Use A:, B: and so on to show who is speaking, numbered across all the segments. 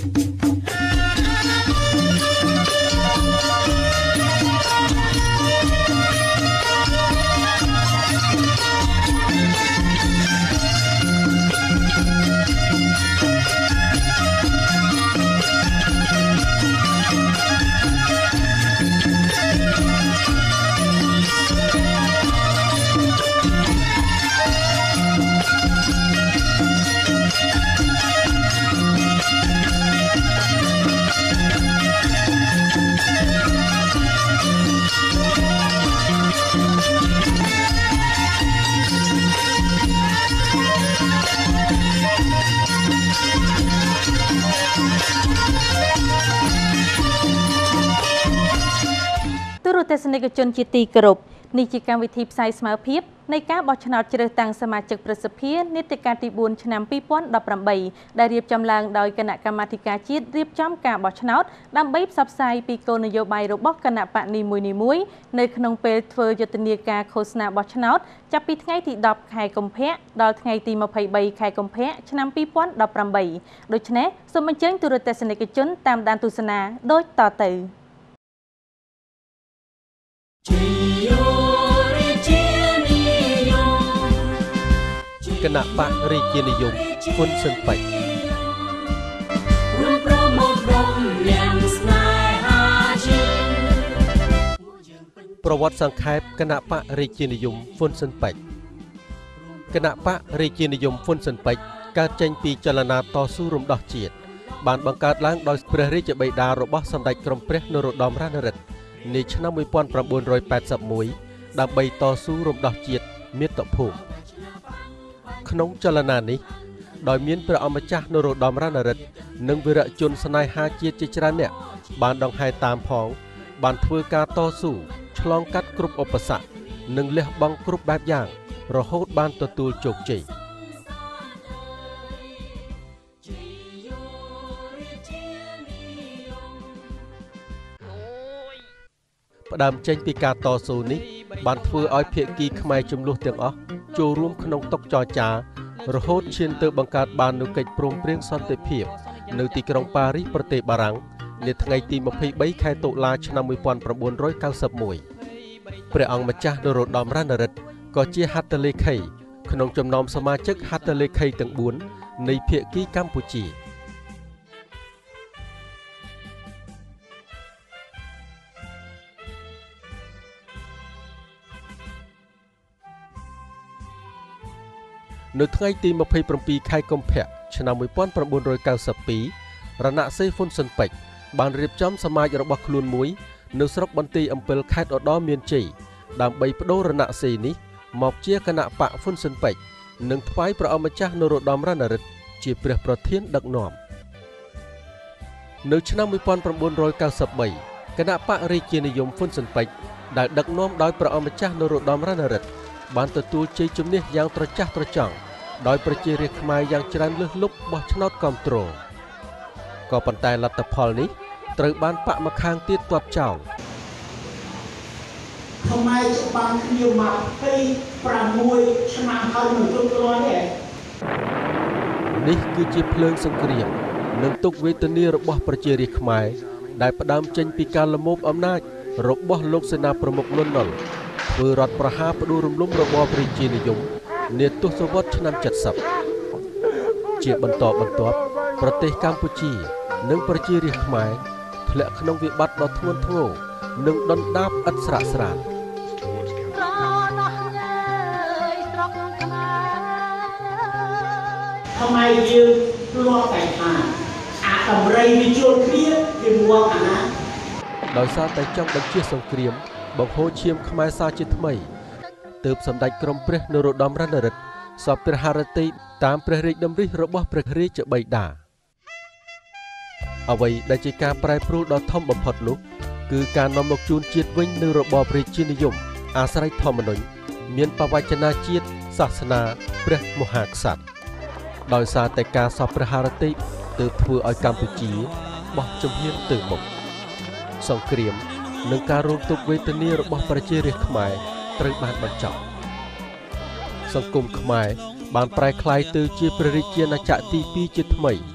A: ទេសនិកជនជាទីគោរពនេះជាកម្មវិធីផ្សាយស្មើភាពនៃការបោះឆ្នោតជ្រើសតាំងសមាជិកប្រសិទ្ធភាពនីតិកាលទី4ឆ្នាំ2018ដែលរៀបចំឡើងដោយគណៈកម្មាធិការជាតិរៀបចំការបោះឆ្នោតដើម្បីផ្សព្វផ្សាយពីគោលនយោបាយរបស់គណៈបកនីមួយៗនៅក្នុងពេលធ្វើយុទ្ធនាការឃោសនាបោះឆ្នោតចាប់ពីថ្ងៃទី10ខែកុម្ភៈដល់ថ្ងៃទី23ខែកុម្ភៈឆ្នាំ2018ដូច្នេះសូមអញ្ជើញទូរទស្សនិកជនតាមដានទស្សនាដូចតទៅ
B: គណៈបករាជានិយមហ៊ុនស៊ិនប៉ិចប្រវត្តិសង្ខេបគណៈបករាជានិយមហ៊ុនស៊ិនប៉ិចគណៈបករាជានិយមហ៊ុនស៊ិនប៉ិចកើតចេញពីចលនាតស៊ូរំដោះជាតិបានបង្កើតឡើងដោយព្រះរាជបិតារបស់សម្ដេចក្រមព្រះនរោត្តម រណរដ្ឋនាឆ្នាំ1981ដើម្បីតស៊ូរំដោះជាតិមាតុភូមិក្នុងចលនានេះដោយមានព្រះអម្ចាស់នរោត្តម រណរដ្ឋនិងវីរជនស្នេហាជាតិជាច្រើនអ្នកបានដង្ហែតាមផងបានធ្វើការតស៊ូឆ្លងកាត់គ្រប់ឧបសគ្គនិងលះបង់គ្រប់បែបយ៉ាងរហូតបានទទួលជោគជ័យផ្ដើមចេញពីការតស៊ូនេះបានធ្វើឲ្យភាគីខ្មែរចំនួនទាំងអស់ចូលរួមក្នុងតុចរចារហូតឈានទៅបង្កើតបាននូវកិច្ចព្រមព្រៀងសន្តិភាពនៅទីក្រុងប៉ារីសប្រទេសបារាំងនាថ្ងៃទី23ខែតុលាឆ្នាំ1991ព្រះអង្គម្ចាស់នរោត្តម រណរដ្ឋក៏ជាហត្ថលេខីក្នុងចំណោមសមាជិកហត្ថលេខីទាំង4នៃភាគីកម្ពុជានៅថ្ងៃទី27ខែកុម្ភៈឆ្នាំ1992រណសិរ្សហ៊ុនស៊ិនប៉ិចបានរៀបចំសមាជរបស់ខ្លួនមួយនៅស្រុកបន្ទាយអំពិលខេត្តឧត្តរមានជ័យដើម្បីបដូររណសិរ្សនេះមកជាគណៈបកហ៊ុនស៊ិនប៉ិចនិងថ្វាយព្រះអម្ចាស់នរោត្តម រណរដ្ឋជាព្រះប្រធានដឹកនាំនៅឆ្នាំ1993គណៈបករាជានិយមហ៊ុនស៊ិនប៉ិចដែលដឹកនាំដោយព្រះអម្ចាស់នរោត្តម រណរដ្ឋបានទទួលជ័យជំនះយ៉ាងត្រចះត្រចង់ដោយប្រជារាស្ត្រខ្មែរយ៉ាងច្រើនលើសលប់បោះឆ្នោតគាំទ្រក៏ប៉ុន្តែលទ្ធផលនេះត្រូវបានបកម្ខាងទៀតទាត់ចោល
C: ខ្មែរច្បាំងគ្នា26ឆ្នាំហើយមិនទប់ទល់ទេ
B: នេះគឺជាភ្លើងសង្គ្រាមនិងទុក្ខវេទនារបស់ប្រជារាស្ត្រខ្មែរដែលផ្ដើមចេញពីការលំមអំណាចរបស់លោកសេនាប្រមុខលន់នល់ធ្វើរដ្ឋប្រហារផ្ដួលរំលំរបបប្រជានិយមនាទសវត្សរ៍ឆ្នាំ70ជាបន្តបន្ទាប់ប្រទេសកម្ពុជានិងប្រជារាស្ត្រខ្មែរធ្លាក់ក្នុងវិបត្តិដ៏ធ្ងន់ធ្ងរនិងដុនដាបឥតស្រាកស្រាន
C: ខ្មែរយើងលាប់តែថាអាតម្រៃវាជួលគ្នាវាមួកអាណា
B: ដោយសារតែចង់បញ្ជាសង្គ្រាមបង្ហូរឈាមខ្មែរសាជាថ្មីទើបសម្ដេចក្រមព្រះនរោត្តម រណរដ្ឋសពព្រះハរតីតាមព្រះរាជតម្រិះរបស់ព្រះរាជបិតាអ្វីដែលជាការប្រែប្រួលដ៏ធំបំផុតនោះគឺការនាំមកជូនជាតិវិញនូវរបបរាជានិយមអាស្រ័យធម្មនុញ្ញមានបវចនាជាតិសាសនាព្រះមហាក្សត្រដោយសារតែការសពព្រះハរតីទើបធ្វើឲ្យកម្ពុជាបោះជំហានទៅមុខសង្គ្រាមនិងការរងទុក្ខវេទនារបស់ប្រជារាស្ត្រខ្មែរត្រូវបានបញ្ចប់សង្គមខ្មែរបានប្រែក្លាយទៅជាព្រះរាជាណាចក្រទី2ជាថ្មី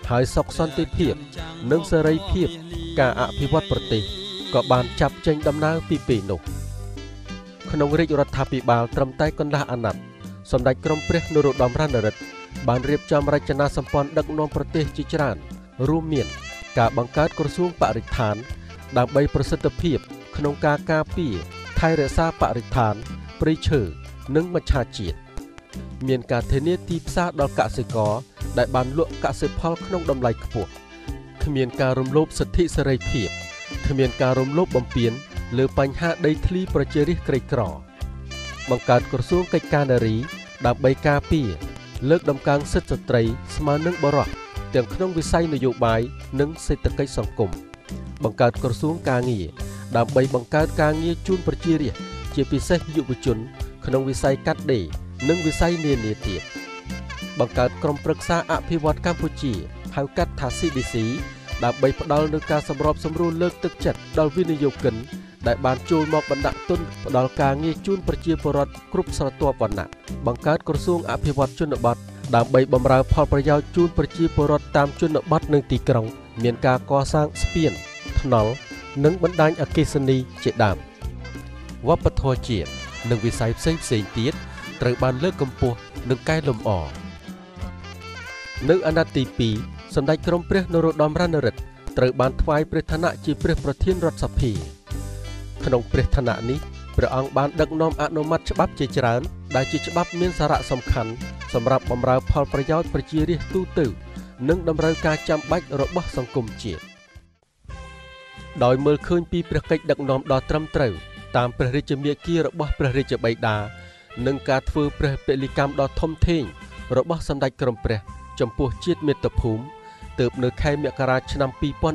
B: ហើយសុខសន្តិភាពនិងសេរីភាពការអភិវឌ្ឍប្រទេសក៏បានចាប់ចេញដំណើរពីពេលនោះក្នុងរាជរដ្ឋាភិបាលត្រឹមតែកន្លះអាណត្តិសម្ដេចក្រមព្រះនរោត្តម រណរិទ្ធបានរៀបចំរចនាសម្ព័ន្ធដឹកនាំប្រទេសជាច្រើនរួមមានការបង្កើតក្រសួងបរិស្ថានដើម្បីប្រសិទ្ធភាពក្នុងការការពារថែរក្សាបរិស្ថានព្រៃឈើនិងមច្ឆជាតិមានការធានាទីផ្សារដល់កសិករដែលបានលក់កសិផលក្នុងតម្លៃខ្ពស់គ្មានការរំលោភសិទ្ធិសេរីភាពគ្មានការរំលោភបំពានលើបញ្ហាដីធ្លីប្រជារាស្ត្រក្រីក្របង្កើតក្រសួងកិច្ចការនារីដើម្បីការពារលើកដំកើងសិទ្ធិស្ត្រីស្មើនឹងបុរសទាំងក្នុងវិស័យនយោបាយនិងសេដ្ឋកិច្ចសង្គមបង្កើតក្រសួងការងារដើម្បីបង្កើតការងារជូនប្រជារាស្ត្រជាពិសេសយុវជនក្នុងវិស័យកាត់ដេរនិងវិស័យនានាទៀតបង្កើតក្រុមប្រឹក្សាអភិវឌ្ឍកម្ពុជាហៅកាត់ថា CDC ដើម្បីផ្ដល់នូវការសម្របសម្រួលលើកទឹកចិត្តដល់វិនិយោគិនដែលបានចូលមកបណ្ដាក់ទុនផ្ដល់ការងារជូនប្រជាពលរដ្ឋគ្រប់ស្រទាប់វណ្ណៈបង្កើតក្រសួងអភិវឌ្ឍជនបទដើម្បីបម្រើផលប្រយោជន៍ជូនប្រជាពលរដ្ឋតាមជនបទនិងទីក្រុងមានការកសាងស្ពានថ្នល់និងបណ្ដាញអគ្គិសនីជាដើមវប្បធម៌ជាតិនិងវិស័យផ្សេងទៀតត្រូវបានលើកកម្ពស់និងកែលម្អនៅអាណត្តិទី2សម្ដេចក្រមព្រះនរោត្តម រណរិទ្ធត្រូវបានថ្វាយព្រះឋានៈជាព្រះប្រធានរដ្ឋសភាក្នុងព្រះឋានៈនេះព្រះអង្គបានដឹកនាំអនុម័តច្បាប់ជាច្រើនដែលជាច្បាប់មានសារៈសំខាន់សម្រាប់បម្រើផលប្រយោជន៍ប្រជារាស្ត្រទូទៅនិងតម្រូវការចាំបាច់របស់សង្គមជាតិដោយមើលឃើញពីព្រះកិច្ចដឹកនាំដ៏ត្រឹមត្រូវតាមព្រះរាជមាគ៌ារបស់ព្រះរាជបិតានិងការធ្វើព្រះពលិកម្មដ៏ធំធេងរបស់សម្ដេចក្រមព្រះចំពោះជាតិមាតុភូមិទើបនៅខែមករាឆ្នាំ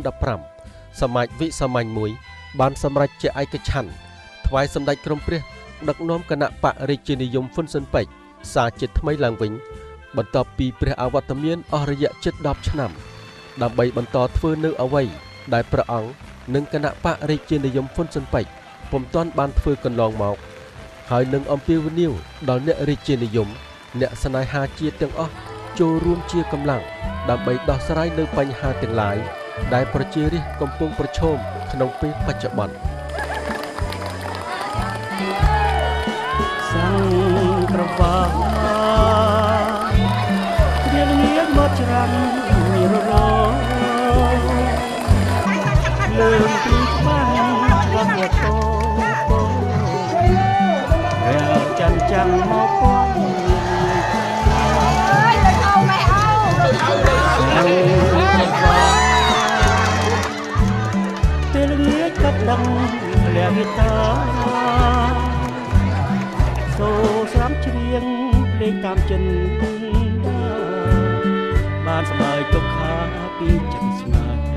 B: 2015សមាជវិសាមញ្ញមួយបានសម្រេចជាឯកច្ឆន្ទថ្វាយសម្ដេចក្រមព្រះដឹកនាំគណៈបករាជានិយមហ៊ុនស៊ិនប៉ិចសារជាតិថ្មីឡើងវិញបន្ទាប់ពីព្រះអវត្តមានអស់រយៈជិត10ឆ្នាំដើម្បីបន្តធ្វើនៅអ្វីដែលព្រះអង្គនិងគណៈបករាជានិយមហ៊ុនស៊ិនប៉ិចពុំទាន់បានធ្វើកន្លងមកហើយនឹងអំពាវនាវដល់អ្នករាជានិយមអ្នកស្នេហាជាតិទាំងអស់ចូលរួមជាកម្លាំងដើម្បីដោះស្រាយនៅបញ្ហាទាំងឡាយដែលប្រជារាស្ត្រកំពុងប្រឈមក្នុងពេលបច្ចុប្បន្ន
D: សាំងក្រវាគ្មានមានមកច្រាំមានរលលើងពីបាំងវត្តតោរាល់ចាំចាំមកពណ៌អើយទៅអោម៉ែអោពេលងាយកាត់ដឹងលះវិតាសូស្រាំច្រៀងភ្លេងតាមចិនបានស្បើយទុកខាពីចិនស្មារតី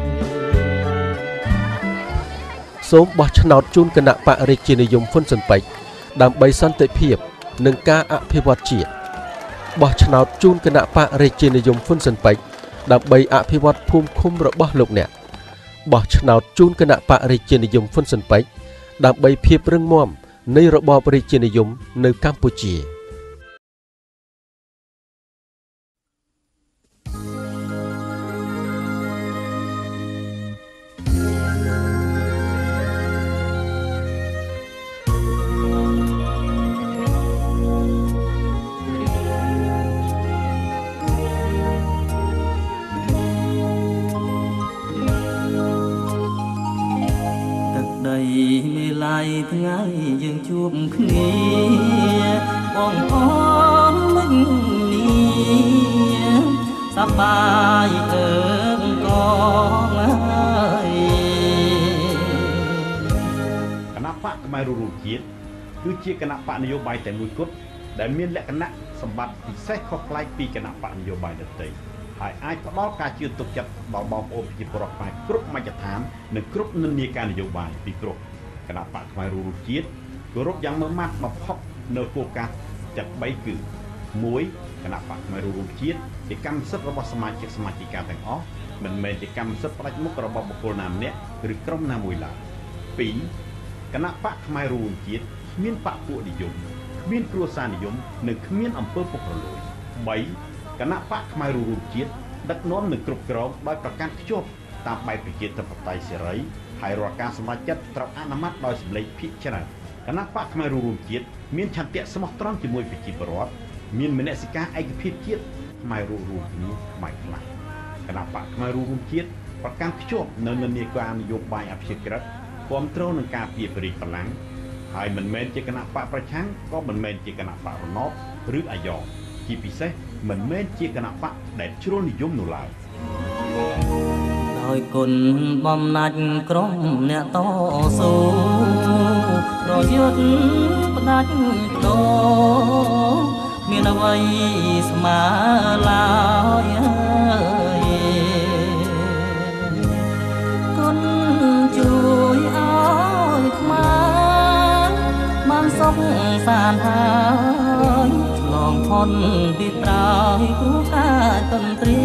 B: សូមបោះឆ្នោតជូនគណៈបករាជានិយមហ៊ុនស៊ិនប៉ិចដើម្បីសន្តិភាពនិងការអភិវឌ្ឍជាតិបោះឆ្នោតជូនគណៈបករាជានិយមហ៊ុនស៊ិនប៉ិចដើម្បីអភិវឌ្ឍភូមិឃុំរបស់លោកអ្នកបោះឆ្នោតជូនគណៈបករាជានិយមហ៊ុនស៊ិនប៉ិចដើម្បីភាពរឹងមាំនៃរបបរាជានិយមនៅកម្ពុជា
D: មេឡាយថ្ងៃយើងជួបគ្នាបងអនមិននេះសប្បាយអើកងហើយ
E: គណៈបកខ្មែររួមជាតិគឺជាគណៈបកនយោបាយតែមួយគត់ដែលមានលក្ខណៈសម្បត្តិពិសេសខុសប្លែកពីគណៈបកនយោបាយដទៃហើយអាចផ្ដល់ការជឿទុកចិត្តដល់បងប្អូនប្រជាពលរដ្ឋខ្មែរគ្រប់មជ្ឈដ្ឋាននិងគ្រប់និន្នាការនយោបាយពីព្រោះគណៈបកខ្មែររួមជាតិគោរពយ៉ាងម៉ឺងម៉ាត់បំផុតនៅគោលការណ៍ទាំង3គឺ1គណៈបកខ្មែររួមជាតិជាកម្មសិទ្ធិរបស់សមាជិកសមាជិកាទាំងអស់មិនមែនជាកម្មសិទ្ធិផ្ដាច់មុខរបស់បុគ្គលណាម្នាក់ឬក្រុមណាមួយឡើយ2គណៈបកខ្មែររួមជាតិគ្មានបកពួកនិយមគ្មានគ្រួសារនិយមនិងគ្មានអំពើពុករលួយ3គណៈបកខ្មែររួមជាតិដឹកនាំនឹងគ្រប់គ្រងដោយប្រកាន់ខ្ជាប់តាមបែបប្រជាធិបតេយ្យសេរីហើយរាល់ការសម្រេចចិត្តត្រូវអនុម័តដោយសម្លេងភាគច្រើនគណៈបកខ្មែររួមជាតិមានឆន្ទៈស្មោះត្រង់ជាមួយប្រជាពលរដ្ឋមានមនសិការឯកភាពជាតិខ្មែររួមគ្នាខ្មែរខ្លះគណៈបកខ្មែររួមជាតិប្រកាន់ខ្ជាប់នៅនិន្នាការនយោបាយអភិក្រិតគ្រប់គ្រងនឹងការពៀបរិទ្ធបលាំងហើយមិនមែនជាគណៈបកប្រឆាំងក៏មិនមែនជាគណៈបករណបឬអាយ៉ងជាពិសេសមិនមែនជាគណៈបកដែលជ្រុលនិយមនោះឡើយ
D: ដោយគុណបំណាច់ក្រុមអ្នកតស៊ូប្រយុទ្ធផ្ដាច់ដោមានអ្វីស្មើឡើយគុណជួយឲ្យខ្មែរបានសុខសាន្តហើយឆ្លងផុតពីត្រើយគ្រូការតន្ត្រី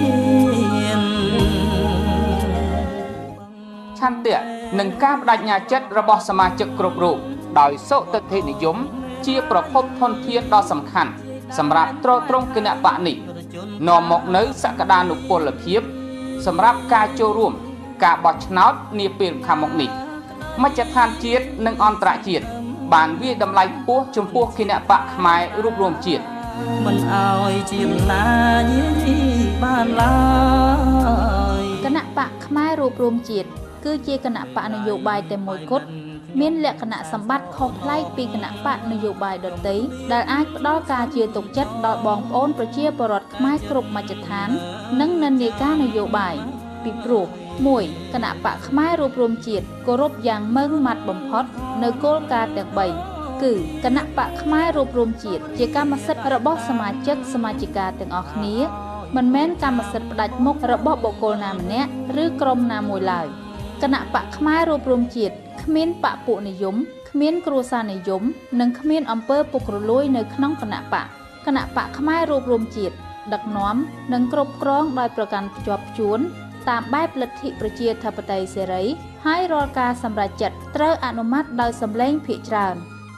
F: ឆន្ទៈនិងការបដិញ្ញាចិត្តរបស់សមាជិកគ្រប់រូបដោយសុទិដ្ឋិនិយមជាប្រភពធនធានដ៏សំខាន់សម្រាប់ទ្រទ្រង់គណបកនេះនាំមកនៅសក្តានុពលភាពសម្រាប់ការចូលរួមការបោះឆ្នោតនាពេលខាងមុខនេះមជ្ឈដ្ឋានជាតិនិងអន្តរជាតិបានវាយតម្លៃខ្ពស់ចំពោះគណបកខ្មែររួបរวมជាតិ
D: មិនអោយជាណាយបានឡើយ
G: គណៈបកខ្មែររួបរวมជាតិគឺជាគណៈបកនយោបាយតែមួយគត់មានលក្ខណៈសម្បត្តិខុសប្លែកពីគណៈបកនយោបាយដទៃដែលអាចផ្ដល់ការជឿទុកចិត្តដល់បងប្អូនប្រជាពលរដ្ឋខ្មែរគ្រប់មជ្ឈដ្ឋាននិងនិន្នាការនយោបាយពីព្រោះ 1. គណៈបកខ្មែររួបរวมជាតិគោរពយ៉ាងម៉ឺងម៉ាត់បំផុតនៅគោលការណ៍ទាំង3គឺគណៈបកខ្មែររួបរวมជាតិជាកម្មសិទ្ធិរបស់សមាជិកសមាជិកាទាំងអស់គ្នាមិនមែនកម្មសិទ្ធិផ្ដាច់មុខរបស់បុគ្គលណាម្នាក់ឬក្រុមណាមួយឡើយគណៈបកខ្មែររួបរวมជាតិគ្មានបកពួកនិយមគ្មានគ្រួសារនិយមនិងគ្មានអំពើពុករលួយនៅក្នុងគណៈបកខ្មែររួបរวมជាតិដឹកនាំនិងគ្រប់គ្រងដោយប្រកាន់ភ្ជាប់ភ្ជួនតាមបែបលទ្ធិប្រជាធិបតេយ្យសេរីហើយរាល់ការសម្រេចចិត្តត្រូវអនុម័តដោយសម្លេងភាគច្រើន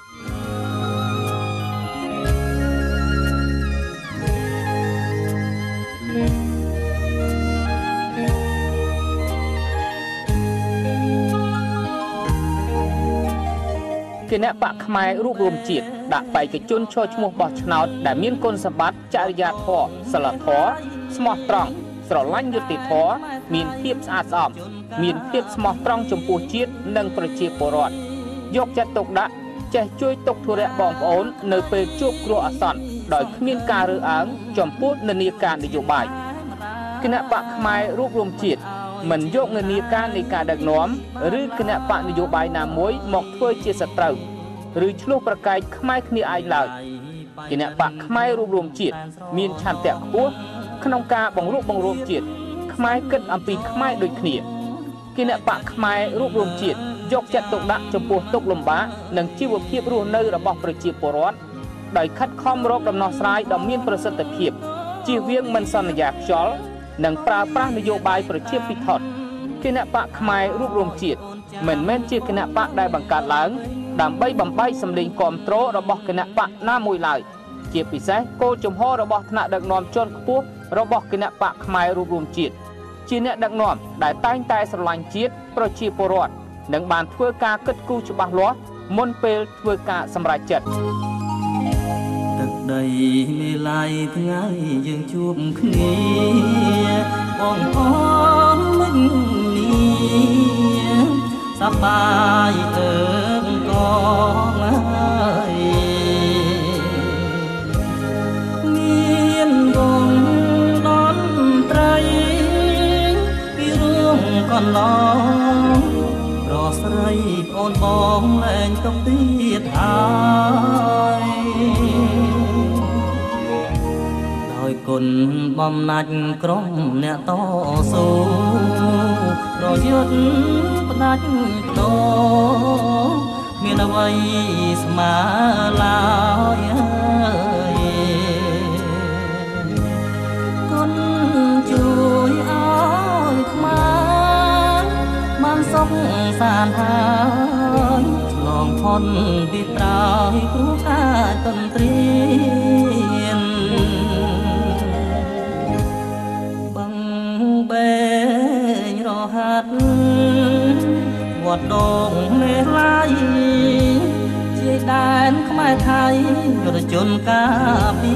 F: គណៈបកខ្មែររួបរวมជាតិដាក់បេក្ខជនចូលឈ្មោះបោះឆ្នោតដែលមានគុណសម្បត្តិចរិយាធម៌សិលធម៌ស្មោះត្រង់ស្រឡាញ់យុត្តិធម៌មានភាពស្អាតស្អំមានភាពស្មោះត្រង់ចំពោះជាតិនិងប្រជាពលរដ្ឋយកចិត្តទុកដាក់ចេះជួយទុកធុរៈបងប្អូននៅពេលជួបគ្រោះអាសន្នដោយគ្មានការរើសអើងចំពោះនិន្នាការនយោបាយគណៈបកខ្មែររួបរวมជាតិមិនយកនិន្នាការនៃការដឹកនាំឬគណៈបកនយោបាយណាមួយមកធ្វើជាសត្រូវឬឆ្លោះប្រកែកខ្មែរគ្នាឯងឡើយគណៈបកខ្មែររួបរวมជាតិមានឆន្ទៈខ្ពស់ក្នុងការបង្រួបបង្រួមជាតិខ្មែរគិតអំពីខ្មែរដូចគ្នាគណៈបកខ្មែររួបរวมជាតិយកចិត្តទុកដាក់ចំពោះទុក្ខលំបាកនិងជីវភាពរស់នៅរបស់ប្រជាពលរដ្ឋដោយខិតខំរកដំណោះស្រាយដ៏មានប្រសិទ្ធភាពជៀសវាងមិនសន្យាខ្យល់និងប្រើប្រាស់នយោបាយប្រជាពិធដ្ឋគណៈបកខ្មែររួបរวมជាតិមិនមែនជាគណៈបកដែលបង្កើតឡើងដើម្បីបំបីសម្លេងគាំទ្ររបស់គណៈបកណាមួយឡើយជាពិសេសគោលជំហររបស់ថ្នាក់ដឹកនាំជាន់ខ្ពស់របស់គណៈបកខ្មែររួបរวมជាតិជាអ្នកដឹកនាំដែលតែងតែស្រឡាញ់ជាតិប្រជាពលរដ្ឋនិងបានធ្វើការគិតគូរច្បាស់លាស់មុនពេលធ្វើការសម្រេចចិត្ត
D: ទឹកដីមេឡាយថ្ងៃយើងជួបគ្នាបងប្អូនមិញនេះសប្បាយអើកងហើយមានវងតន្ត្រីពីរួមកន្លងរស្រីអូនបងលែងទុកទៀតហើយដោយគុណបំណាច់ក្រុមអ្នកតស៊ូប្រយុទ្ធផ្ដាច់ដោមានអ្វីស្មើឡើយគុណជួយឲ្យខ្មែរបានសុខសាន្តហើយឆ្លងផុតពីត្រើយគ្រូការតន្ត្រីបហាត់វត្តដងមេឡាយជាដែនខ្មែរថៃរជនការពី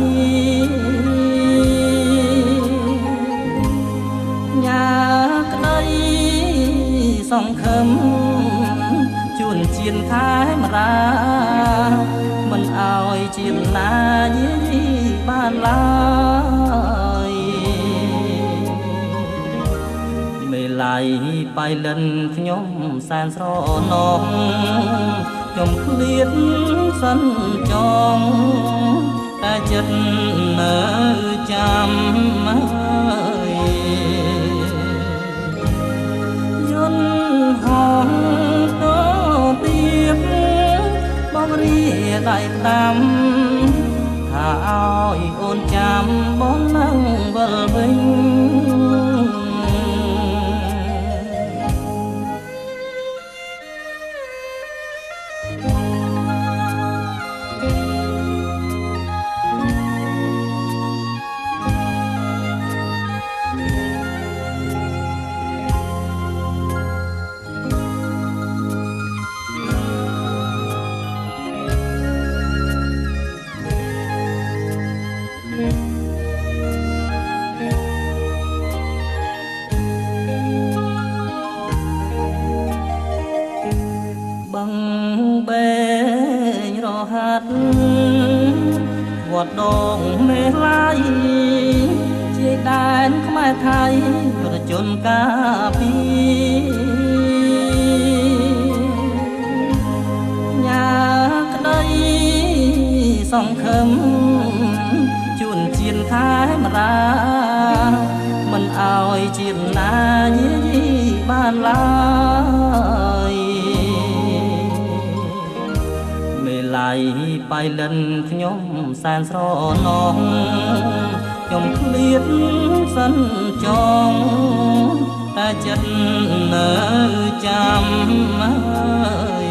D: ញ៉ាក្តីសង្ឃឹមជួនជៀនខែមរាមិនអោយជៀនណាយីបានឡើយមេឡៃបៃលិនខ្ញុំសែនស្រណងខ្ញុំឃ្លាតសិនចងតែចិត្តនៅចាំហើយយន្តហងតទៀតបងរីដៃតាមថាឲ្យអូនចាំបងនឹងវិលវិញវត្តដងមេឡាយជាដែនខ្មែរថៃរជនការពីញ៉ាក្តីសង្ឃឹមជួនជៀនខែមរាមិនអោយជៀនណាយីបានឡើយឡៃបៃលិនខ្ញុំសែនស្រណងខ្ញុំឃ្លាតសិនចងតែចិត្តនៅចាំហើយ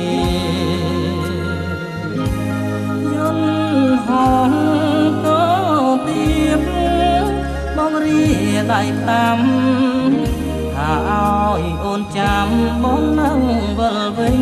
D: យន្តហងតទៀតបងរីដៃតាមថាឲ្យអូនចាំបងនឹងវិលវិញ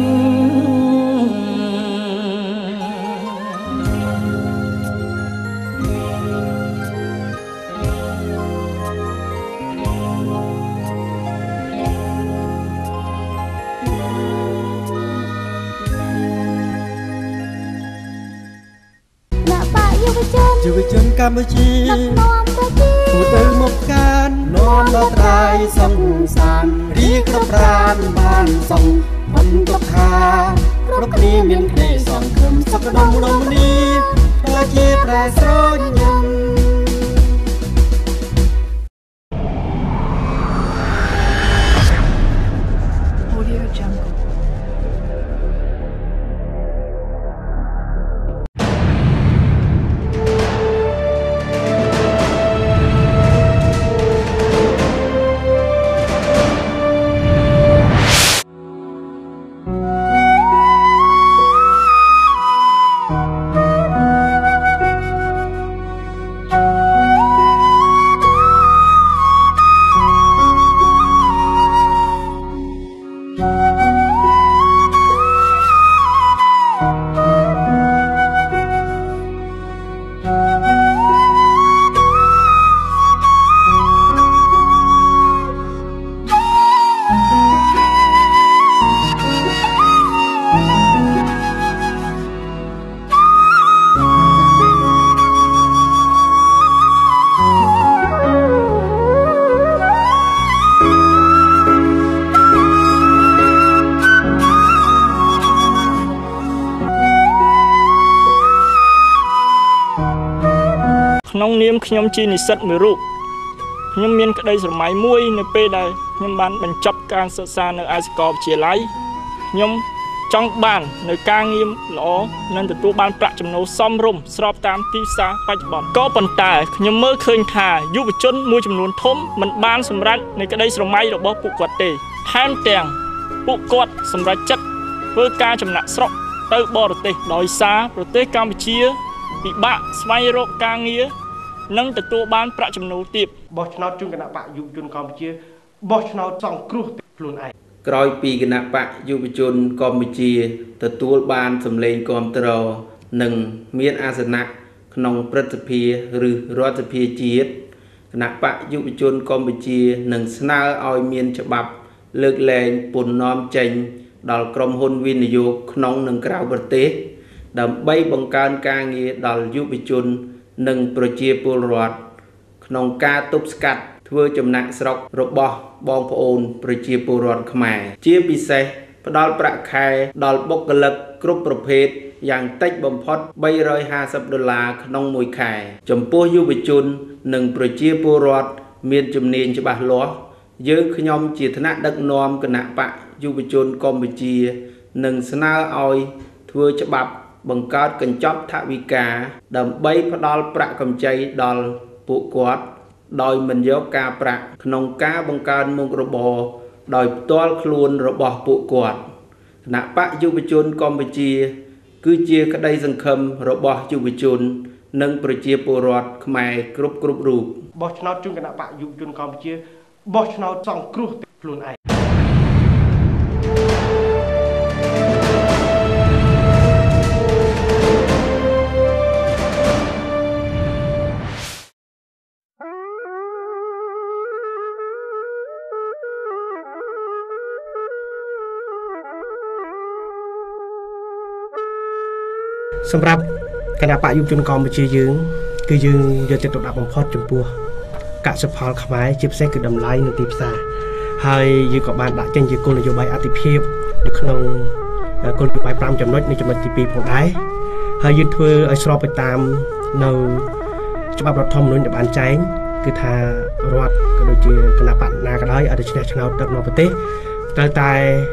H: យុវជនកម្ពុជាទូទៅមកការនាំដល់ត្រៃសង្សានរីកប្រានបានសងមិនទុកថាគ្រប់គ្នាមានក្តីសង្ឃឹមសុខដុមរមនាតែជាប្រែស្រញញឹម
I: ក្នុងនាមខ្ញុំជានិស្សិតមួយរូបខ្ញុំមានក្តីស្រមៃមួយនៅពេលដែលខ្ញុំបានបញ្ចប់ការសិក្សានៅឯសាកលវិទ្យាល័យខ្ញុំចង់បាននៅការងារល្អនិងទទួលបានប្រាក់ចំណូលសមរម្យស្របតាមទីផ្សារបច្ចុប្បន្នក៏ប៉ុន្តែខ្ញុំមើលឃើញថាយុវជនមួយចំនួនធំមិនបានសម្រេចនៅក្តីស្រមៃរបស់ពួកគាត់ទេថែមទាំងពួកគាត់សម្រេចចិត្តធ្វើការចំណាក់ស្រុកទៅបរទេសដោយសារប្រទេសកម្ពុជាពិបាកស្វែងរកការងារនិងទទួលបានប្រាក់ចំណូលទាប
J: បោះឆ្នោតជូនគណៈបកយុវជនកម្ពុជាបោះឆ្នោតសង្គ្រោះខ្លួនឯង
K: ក្រោយពីគណៈបកយុវជនកម្ពុជាទទួលបានសម្លេងគាំទ្រនិងមានអាសនៈក្នុងព្រឹទ្ធសភាឬរដ្ឋសភាជាតិគណៈបកយុវជនកម្ពុជានឹងស្នើឲ្យមានច្បាប់លើកលែងពន្ធនាំចេញដល់ក្រុមហ៊ុនវិនិយោគក្នុងនិងក្រៅប្រទេសដើម្បីបង្កើនការងារដល់យុវជននិងប្រជាពលរដ្ឋក្នុងការទប់ស្កាត់ធ្វើចំណាក់ស្រុករបស់បងប្អូនប្រជាពលរដ្ឋខ្មែរជាពិសេសផ្ដល់ប្រាក់ខែដល់បុគ្គលិកគ្រប់ប្រភេទយ៉ាងតិចបំផុត$350ក្នុងមួយខែចំពោះយុវជននិងប្រជាពលរដ្ឋមានជំនាញច្បាស់លាស់យើងខ្ញុំជាថ្នាក់ដឹកនាំគណៈបកយុវជនកម្ពុជានឹងស្នើឲ្យធ្វើច្បាប់បង្កើតកញ្ចប់ថវិកាដើម្បីផ្ដល់ប្រាក់កម្ចីដល់ពួកគាត់ដោយមិនយកការប្រាក់ក្នុងការបង្កើនមុខរបរដោយផ្ទាល់ខ្លួនរបស់ពួកគាត់គណៈបកយុវជនកម្ពុជាគឺជាក្តីសង្ឃឹមរបស់យុវជននិងប្រជាពលរដ្ឋខ្មែរគ្រប់រូប
J: បោះឆ្នោតជូនគណៈបកយុវជនកម្ពុជាបោះឆ្នោតសង្គ្រោះខ្លួនឯងសម្រាប់គណៈបកយុវជនកម្ពុជាយើងគឺយើងយកចិត្តទុកដាក់បំផុតចំពោះកសិផលខ្មែរជាពិសេសគឺតម្លៃនៅទីផ្សារហើយយើងក៏បានដាក់ចេញជាគោលនយោបាយអតិភិបនៅក្នុងគោលនយោបាយ5ចំណុចនៃចំណុចទី2ផងដែរហើយយើងធ្វើឲ្យស្របទៅតាមនៅច្បាប់រដ្ឋធម្មនុញ្ញដែលបានចែងគឺថារដ្ឋក៏ដូចជាគណៈបកណាក៏ដោយឲ្យតែឈ្នះឆ្នោតដឹកនាំប្រទេសត្រូវតែ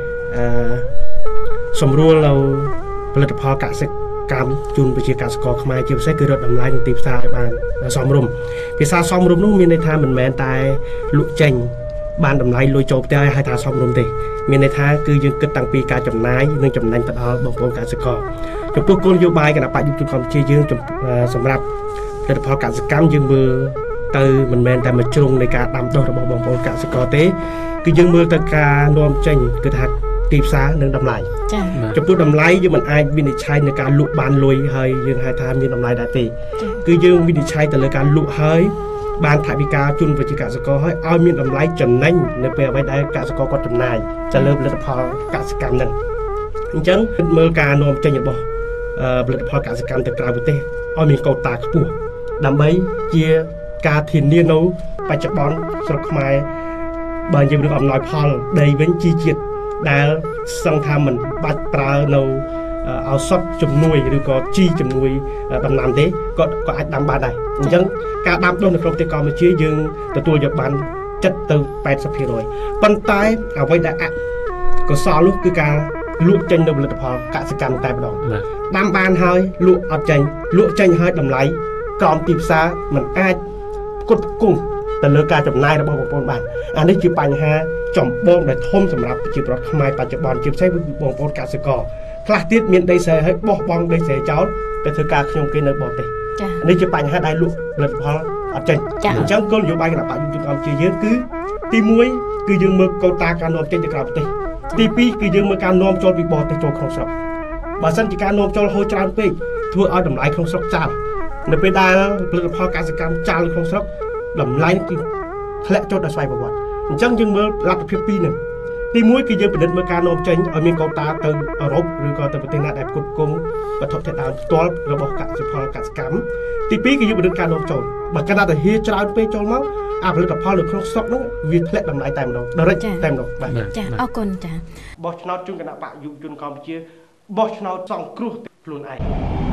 J: សម្រួលនៅផលិតផលកសិកម្មជូនប្រជាកសិករខ្មែរជាពិសេសគឺរកតម្លៃនៅទីផ្សារឲ្យបានសមរម្យភាសាសមរម្យនោះមានន័យថាមិនមែនតែលក់ចេញបានតម្លៃលុយចូលផ្ទះឲ្យហៅថាសមរម្យទេមានន័យថាគឺយើងគិតតាំងពីការចំណាយនិងចំណេញទៅដល់បងប្អូនកសិករចំពោះគោលនយោបាយគណៈបកយុវជនកម្ពុជាយើងសម្រាប់ផលិតផលកសិកម្មយើងមើលទៅមិនមែនតែមួយជ្រុងនៃការដាំដុះរបស់បងប្អូនកសិករទេគឺយើងមើលទៅការនាំចេញគឺថាទីផ្សារនិងតម្លៃចំពោះតម្លៃយើងមិនអាចវិនិច្ឆ័យនៅការលក់បានលុយហើយយើងហៅថាមានតម្លៃដែរទេគឺយើងវិនិច្ឆ័យទៅលើការលក់ហើយបានថវិកាជូនប្រជាកសិករហើយឲ្យមានតម្លៃចំណេញនៅពេលអ្វីដែលកសិករគាត់ចំណាយទៅលើផលិតផលកសិកម្មហ្នឹងអញ្ចឹងមើលការនាំចេញរបស់ផលិតផលកសិកម្មទៅក្រៅប្រទេសឲ្យមានកូតាខ្ពស់ដើម្បីជាការធានានៅបច្ចុប្បន្នស្រុកខ្មែរបើយើងនឹងអំណោយផលដីវិញជីជាតិដែលសង្ឃថាមិនបាច់ប្រើនៅឱសថជំនួយឬក៏ជីជំនួយដំណាំទេក៏អាចដាំបានដែរអញ្ចឹងការដាំដុះនៅក្នុងប្រទេសកម្ពុជាយើងទទួលយកបាន70ទៅ80%ប៉ុន្តែអ្វីដែលកុសលនោះគឺការលក់ចេញនៅផលិតផលកសិកម្មតែម្ដងដាំបានហើយលក់អត់ចេញលក់ចេញហើយតម្លៃក្រោមទីផ្សារมันអាចផ្គត់ផ្គង់ទៅលើការចំណាយរបស់បងប្អូនបានអានេះជាបញ្ហាចម្បងដែលធំសម្រាប់ប្រជាពលរដ្ឋខ្មែរបច្ចុប្បន្នជាពិសេសបងប្អូនកសិករខ្លះទៀតមានដីស្រែហើយបោះបង់ដីស្រែចោលទៅធ្វើការខ្ញុំគេនៅបរទេសនេះជាបញ្ហាដែលលក់ផលិតផលអត់ចេញអញ្ចឹងគោលនយោបាយគណៈបកយុវជនកម្ពុជាយើងគឺទី1គឺយើងមើលកូតាការនាំចេញទៅក្រៅប្រទេសទី2គឺយើងមើលការនាំចូលពីបរទេសចូលក្នុងស្រុកបើសិនជាការនាំចូលហូរច្រើនពេកធ្វើឲ្យតម្លៃក្នុងស្រុកចាល់នៅពេលដែលផលិតផលកសិកម្មចាល់ក្នុងស្រុកតម្លៃគឺធ្លាក់ចុះដល់ស្វ័យប្រវត្តិអញ្ចឹងយើងមើលលទ្ធភាពពីរហ្នឹងទី1គឺយើងពិនិត្យមើលការនាំចេញឲ្យមានកូតាទៅអឺរ៉ុបឬក៏ទៅប្រទេសណាដែលផ្គត់ផ្គង់វត្ថុធាតុដើមផ្ទាល់របស់កសិផលកសិកម្មទី2គឺយើងពិនិត្យការនាំចូលបើកាលណាតែហៀច្រើនពេកចូលមកអាផលិតផលនៅក្នុងស្រុកហ្នឹងវាធ្លាក់តម្លៃតែម្ដង direct តែម្ដងបាទ
A: ចាអរគុណចា
J: បោះឆ្នោតជូនគណៈបកយុវជនកម្ពុជាបោះឆ្នោតសង្គ្រោះខ្លួនឯង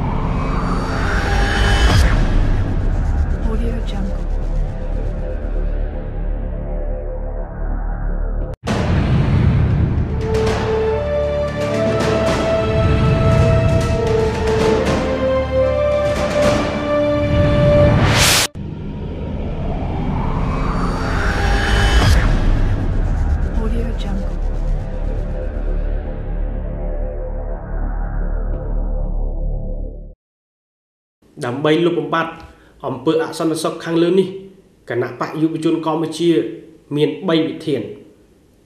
J: ដើម្បីលុបបំបាត់អំពើអសន្តិសុខខាងលើនេះគណៈបកយុវជនកម្ពុជាមាន3វិធាន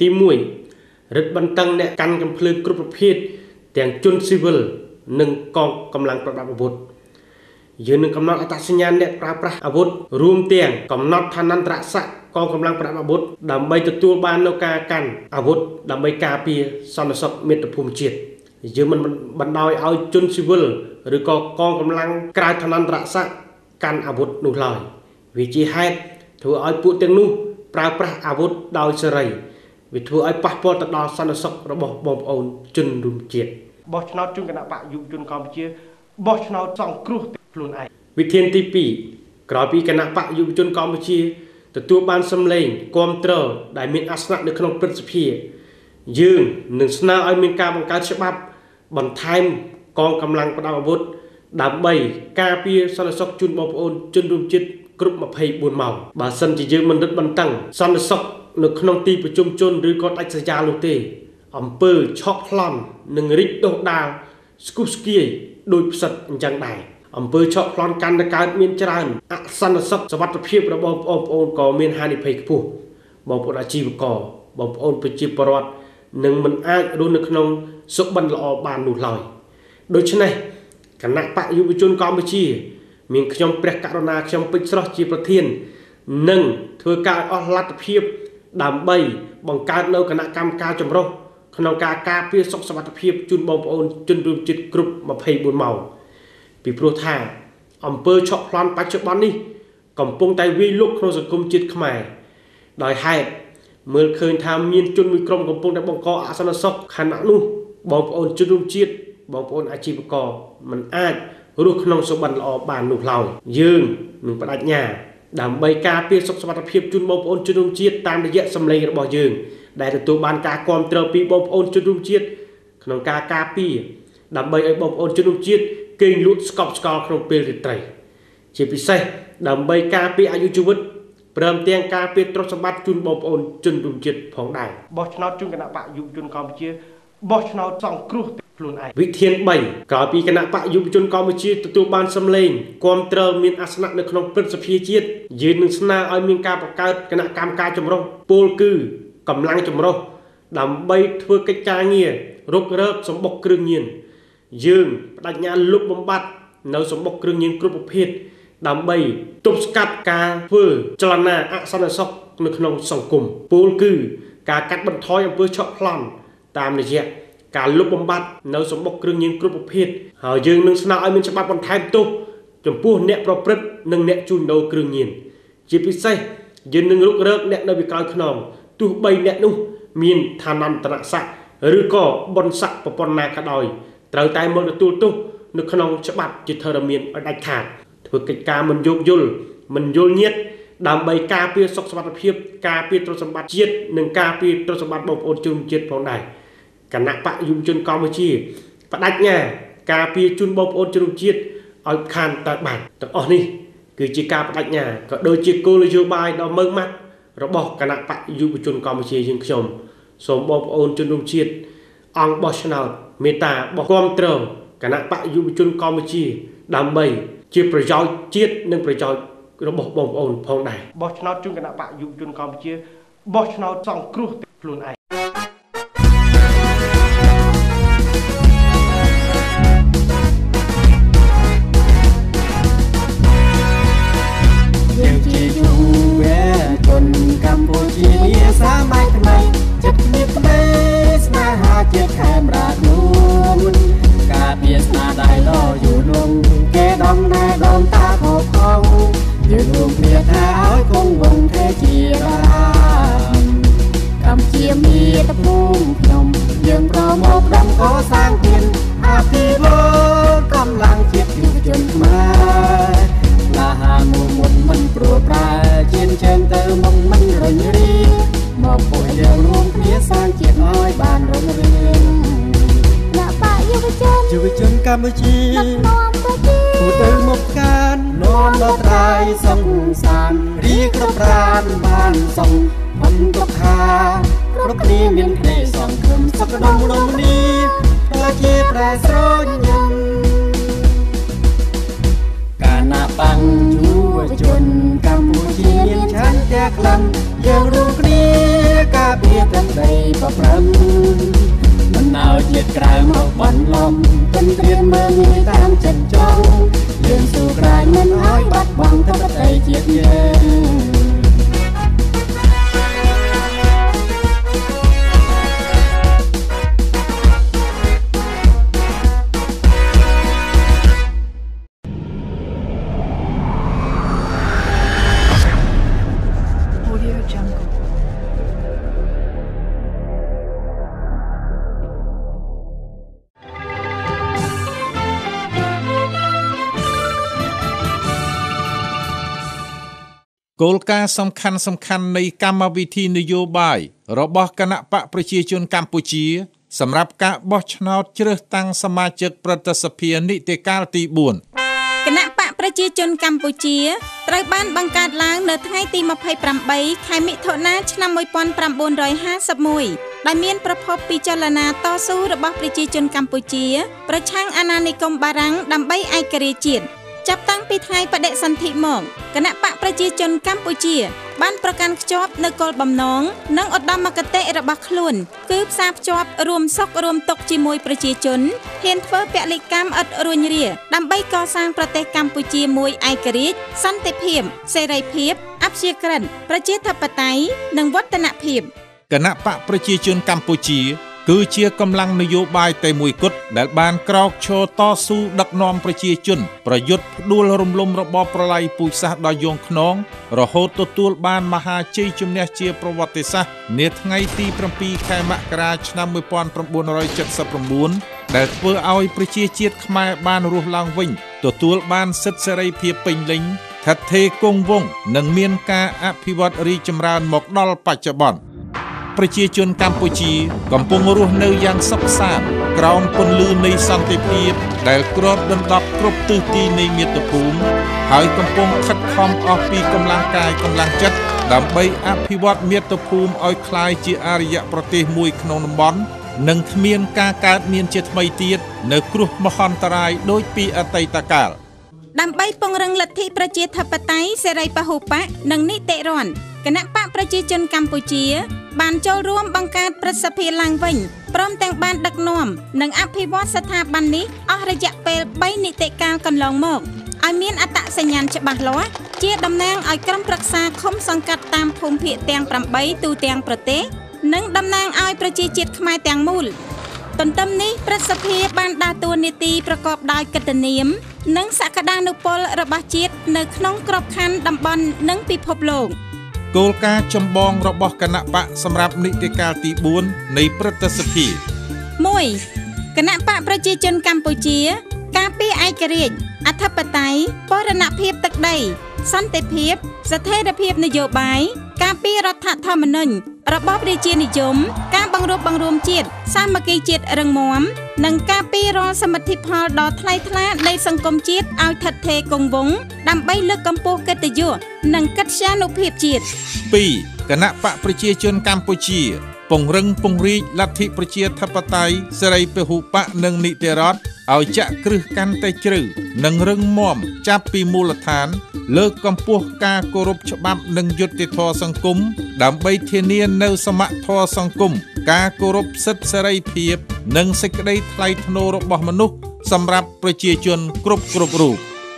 J: ទី1រឹតបន្តឹងអ្នកកាន់កំភ្លើងគ្រប់ប្រភេទទាំងជនស៊ីវិលនិងកងកម្លាំងប្រដាប់អាវុធយើងនឹងកំណត់អត្តសញ្ញាណអ្នកប្រើប្រាស់អាវុធរួមទាំងកំណត់ឋានន្តរស័ក្តិកងកម្លាំងប្រដាប់អាវុធដើម្បីទទួលបាននូវការកាន់អាវុធដើម្បីការពារសន្តិសុខមាតុភូមិជាតិយើងមិនបណ្ដោយឲ្យជនស៊ីវិលឬក៏កងកម្លាំងក្រៅឋានន្តរស័ក្តិកាន់អាវុធនោះឡើយវាជាហេតុធ្វើឲ្យពួកទាំងនោះប្រើប្រាស់អាវុធដោយសេរីវាធ្វើឲ្យប៉ះពាល់ទៅដល់សន្តិសុខរបស់បងប្អូនជនរួមជាតិបោះឆ្នោតជូនគណៈបកយុវជនកម្ពុជាបោះឆ្នោតសង្គ្រោះខ្លួនឯងវិធានទី2ក្រោយពីគណៈបកយុវជនកម្ពុជាទទួលបានសម្លេងគាំទ្រដែលមានអាសនៈនៅក្នុងព្រឹទ្ធសភាយើងនឹងស្នើឲ្យមានការបង្កើតច្បាប់បន្ថែមកងកម្លាំងប្រដាប់អាវុធដើម្បីការពារសន្តិសុខជូនបងប្អូនជនរួមជាតិគ្រប់24ម៉ោងបើសិនជាយើងមិនរឹតបន្តឹងសន្តិសុខនៅក្នុងទីប្រជុំជនឬក៏ដាច់ស្រយាលនោះទេអំពើឆក់ប្លន់នឹងរីកដុះដាលស្គុះស្គាយដោយផ្សិតអញ្ចឹងដែរអំពើឆក់ប្លន់កាន់តែកើតមានច្រើនអសន្តិសុខសុវត្ថិភាពរបស់បងប្អូនក៏មានហានិភ័យខ្ពស់បងប្អូនអាជីវករបងប្អូនប្រជាពលរដ្ឋនឹងមិនអាចរស់នៅក្នុងសុខបិនល្អបាននោះឡើយដូច្នេះគណៈបកយុវជនកម្ពុជាមានខ្ញុំព្រះករុណាខ្ញុំពេជ្រស្រស់ជាប្រធាននិងធ្វើការអស់លទ្ធភាពដើម្បីបង្កើតនៅគណៈកម្មការចម្រុះក្នុងការការពារសុខសុវត្ថិភាពជូនបងប្អូនជនរួមជាតិគ្រប់24ម៉ោងពីព្រោះថាអំពើឆក់ប្លន់បច្ចុប្បន្ននេះកំពុងតែវាយលុកក្នុងសង្គមជាតិខ្មែរដោយហេតុមើលឃើញថាមានជនមួយក្រុមកំពុងតែបង្កអសន្តិសុខខណៈនោះបងប្អូនជនរួមជាតិបងប្អូនអាជីវករមិនអាចរស់ក្នុងសុខបិនល្អបាននោះឡើយយើងនឹងបដិញ្ញាដើម្បីការពារសុខសុវត្ថិភាពជូនបងប្អូនជនរួមជាតិតាមរយៈសម្លេងរបស់យើងដែលទទួលបានការគាំទ្រពីបងប្អូនជនរួមជាតិក្នុងការការពារដើម្បីឲ្យបងប្អូនជនរួមជាតិគេងលក់ស្កប់ស្កល់ក្នុងពេលរាត្រីជាពិសេសដើម្បីការពារអាយុជីវិតព្រមទាំងការពារទ្រព្យសម្បត្តិជូនបងប្អូនជនរួមជាតិផងដែរបោះឆ្នោតជូនគណៈបកយុវជនកម្ពុជាបោះឆ្នោតសង្គ្រោះខ្លួនឯងវិធាន3ក្រោយពីគណៈបកយុវជនកម្ពុជាទទួលបានសម្លេងគាំទ្រមានអាសនៈនៅក្នុងព្រឹទ្ធសភាជាតិយើងនឹងស្នើឲ្យមានការបង្កើតគណៈកម្មការចម្រុះពលគឺកម្លាំងចម្រុះដើម្បីធ្វើកិច្ចការងាររុករកសម្បុកគ្រឿងញៀនយើងបដិញ្ញាលុបបំបាត់នៅសម្បុកគ្រឿងញៀនគ្រប់ប្រភេទដើម្បីទប់ស្កាត់ការធ្វើចលនាអសន្តិសុខនៅក្នុងសង្គមពលគឺការកាត់បន្ថយអំពើឆក់ប្លន់តាមរយៈការលុបបំបាត់នៅសម្បុកគ្រឿងញៀនគ្រប់ប្រភេទហើយយើងនឹងស្នើឲ្យមានច្បាប់បន្ថែមទោសចំពោះអ្នកប្រព្រឹត្តនិងអ្នកជួញដូរគ្រឿងញៀនជាពិសេសយើងនឹងរុករកអ្នកនៅពីក្រោយខ្នងទោះបីអ្នកនោះមានឋានន្តរស័ក្តិឬក៏បុណ្យស័ក្តិប្រពន្ធណាក៏ដោយត្រូវតែមកទទួលទោសនៅក្នុងច្បាប់ជាធរមានឲ្យដាច់ខាតធ្វើកិច្ចការមិនយោគយល់មិនយល់ញាតដើម្បីការពារសុខសុវត្ថិភាពការពារទ្រព្យសម្បត្តិជាតិនិងការពារទ្រព្យសម្បត្តិបងប្អូនជនជាតិផងដែរគណៈបកយុវជនកម្ពុជាបដិញ្ញាការពារជូនបងប្អូនជនជាតិឲ្យខានតើបានទាំងអស់នេះគឺជាការបដិញ្ញាក៏ដូចជាគោលនយោបាយដ៏ម៉ឺងម៉ាត់របស់គណៈបកយុវជនកម្ពុជាយើងខ្ញុំសូមបងប្អូនជនរួមជាតិអង្គបោះឆ្នោតមេត្តាបោះគាំទ្រគណៈបកយុវជនកម្ពុជាដើម្បីជាប្រយោជន៍ជាតិនិងប្រយោជន៍របស់បងប្អូនផងដែរបោះឆ្នោតជូនគណៈបកយុវជនកម្ពុជាបោះឆ្នោតសង្គ្រោះខ្លួនឯង
H: ជនកម្ពុជាសាមញ្ញថ្មីចិត្តនេះប្តីស្នេហាជាតិខេមរាខ្លួនការពារស្នាដៃដ៏យូរលង់គេដំណើរដំតាខោខំយើងរួមគ្នាថាឲ្យគង់វង្សទេជាបានកម្ពុជាមានតភូមិខ្ញុំយើងប្រមោកដំកសាងទៀនអភិវឌ្ឍកម្លាំងជាតិយុវជនខ្មែរលាហាមុនមិនព្រោះប្រែជាជើងទៅមកមិនរញរីមកពុយយើងរួមគ្នាសាងជាតិឲ្យបានរុងរឿងអ្នកបកយុវជនកម្ពុជាទូទៅមកការនាំដល់ត្រៃសង្សានរីកប្រានបានសងមិនទុកខាគ្រប់គ្នាមានក្តីសង្ឃឹមសុខដុមរមនីប្រជាប្រែស្រញញកាលណាបាំងយុវជនកម្ពុជាមានឆន្ទៈខ្លាំងយើងរួមគ្នាការពារទឹកដីក្រៅមកបន្លំទន្ទ្រានមើលងាយតាមចិត្តចង់យើងស៊ូក្រែងមិនឲ្យបាត់បង់ទឹកដីជាតិយើង
L: គោលការណ៍សំខាន់នៃកម្មវិធីនយោបាយរបស់គណៈបកប្រជាជនកម្ពុជាសម្រាប់ការបោះឆ្នោតជ្រើសតាំងសមាជិកព្រឹទ្ធសភានីតិកាលទី4
M: គណៈបកប្រជាជនកម្ពុជាត្រូវបានបង្កើតឡើងនៅថ្ងៃទី28ខែមិថុនាឆ្នាំ1951ដែលមានប្រភពពីចលនាតស៊ូរបស់ប្រជាជនកម្ពុជាប្រឆាំងអាណានិគមបារាំងដើម្បីឯករាជ្យជាតិចាប់តាំងពីថ្ងៃបដិសន្ធិមកគណៈបកប្រជាជនកម្ពុជាបានប្រកាន់ខ្ជាប់នូវគោលបំណងនិងឧត្តមគតិរបស់ខ្លួនគឺផ្សារភ្ជាប់រួមសុខរួមទុក្ខជាមួយប្រជាជនហ៊ានធ្វើពលិកម្មឥតរួញរាដើម្បីកសាងប្រទេសកម្ពុជាមួយឯករាជ្យសន្តិភាពសេរីភាពអព្យាក្រឹតប្រជាធិបតេយ្យនិងវឌ្ឍនភាព
L: គណៈបកប្រជាជនកម្ពុជាគឺជាកម្លាំងនយោបាយតែមួយគត់ដែលបានក្រោកឈរតស៊ូដឹកនាំប្រជាជនប្រយុទ្ធផ្ដួលរំលំរបបប្រល័យពូជសាសន៍ដ៏យងខ្នងរហូតទទួលបានមហាជ័យជំនះជាប្រវត្តិសាស្ត្រនាថ្ងៃទី7ខែមករាឆ្នាំ1979ដែលធ្វើឲ្យប្រជាជាតិខ្មែរបានរស់ឡើងវិញទទួលបានសិទ្ធិសេរីភាពពេញលេញថិតថេរគង់វង្សនិងមានការអភិវឌ្ឍរីកចម្រើនមកដល់បច្ចុប្បន្នប្រជាជនកម្ពុជាកំពុងរស់នៅយ៉ាងសុខសាន្តក្រោមពន្លឺនៃសន្តិភាពដែលគ្របដណ្ដប់គ្រប់ទិសទីនៃមាតុភូមិហើយកំពុងខិតខំអស់ពីកម្លាំងកាយកម្លាំងចិត្តដើម្បីអភិវឌ្ឍមាតុភូមិឲ្យក្លាយជាអរិយប្រទេសមួយក្នុងតំបន់និងគ្មានការកើតមានជាថ្មីទៀតនៅគ្រោះមហន្តរាយដូចពីអតីតកាល
M: ដើម្បីពង្រឹងលទ្ធិប្រជាធិបតេយ្យសេរីពហុបកនិងនីតិរដ្ឋគណៈបកប្រជាជនកម្ពុជាបានចូលរួមបង្កើតព្រឹទ្ធសភាឡើងវិញព្រមទាំងបានដឹកនាំនិងអភិវឌ្ឍស្ថាប័ននេះអស់រយៈពេល3នីតិកាលកន្លងមកឲ្យមានអត្តសញ្ញាណច្បាស់លាស់ជាតំណាងឲ្យក្រុមប្រឹក្សាឃុំសង្កាត់តាមភូមិភាគទាំង8ទូទាំងប្រទេសនិងតំណាងឲ្យប្រជាជាតិខ្មែរទាំងមូលទន្ទឹមនេះព្រឹទ្ធសភាបានដើរតួនាទីប្រកបដោយកិត្តិនាមនិងសក្តានុពលរបស់ជាតិនៅក្នុងក្របខ័ណ្ឌតំបន់និងពិភពលោក
L: គោលការណ៍ចម្បងរបស់គណៈបកសម្រាប់នីតិកាលទី4នៃព្រឹទ្ធសភា
M: 1. គណៈបកប្រជាជនកម្ពុជាការពារឯករាជ្យអធិបតេយ្យបូរណភាពទឹកដីសន្តិភាពស្ថិរភាពនយោបាយការពាររដ្ឋធម្មនុញ្ញរបបរាជានិយមការបង្រួបបង្រួមជាតិសាមគ្គីជាតិរឹងមាំនិងការពាររាល់សមិទ្ធផលដ៏ថ្លៃថ្លានៃសង្គមជាតិឲ្យថិតថេរគង់វង្សដើម្បីលើកកម្ពស់កិត្តិយសនិងកិត្យានុភាពជាតិ
L: 2. គណៈបកប្រជាជនកម្ពុជាពង្រឹងពង្រីកលទ្ធិប្រជាធិបតេយ្យសេរីពហុបកនិងនីតិរដ្ឋឲ្យចាក់គ្រឹះកាន់តែជ្រៅនិងរឹងមាំចាប់ពីមូលដ្ឋានលើកកម្ពស់ការគោរពច្បាប់និងយុត្តិធម៌សង្គមដើម្បីធានានូវសមធម៌សង្គមការគោរពសិទ្ធិសេរីភាពនិងសេចក្តីថ្លៃថ្នូររបស់មនុស្សសម្រាប់ប្រជាជនគ្រប់រូប